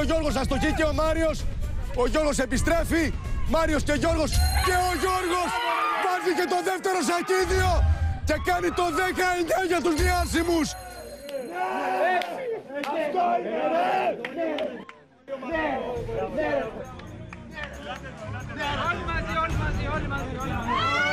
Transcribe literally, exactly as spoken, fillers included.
Ο Γιώργος αστοχή και ο Μάριος. Ο Γιώργος επιστρέφει. Μάριος και Γιώργος. Και ο Γιώργος βάζει και το δεύτερο σακίδιο. Και κάνει το δεκαεννιά για τους διάσημους. Όλοι μαζί, όλοι μαζί, όλοι μαζί.